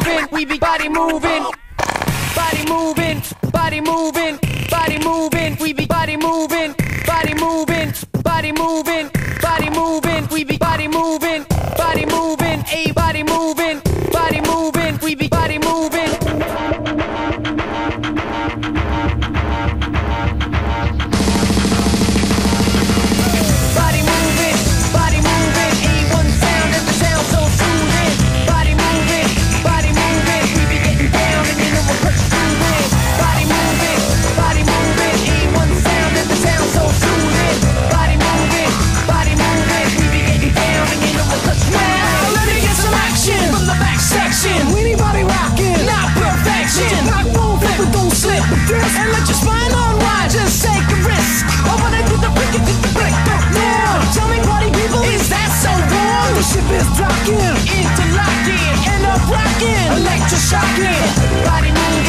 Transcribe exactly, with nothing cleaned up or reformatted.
moving, we be body moving, body moving, body moving, body moving, we be body moving, body moving, body moving, body moving, we be body moving, body moving, a body moving, body moving, we be body moving. Body moving, body moving, A one sound and the sound so soothing. Body moving, body moving, we be getting down and you know we're pushing through it. Body moving, body moving, A one sound and the sound so soothing. Body moving, body moving, we be getting down and you know we're pushing through it. Now let me get some action from the back section. We need body rocking, not perfection. Rock won't flip, but don't slip. And let your spine unwind, just take a risk. Over there to the brick, it to the brick. Now, tell me, party people, is that so wrong? The ship is docking, interlocking, end up rocking, electroshocking. Body moving.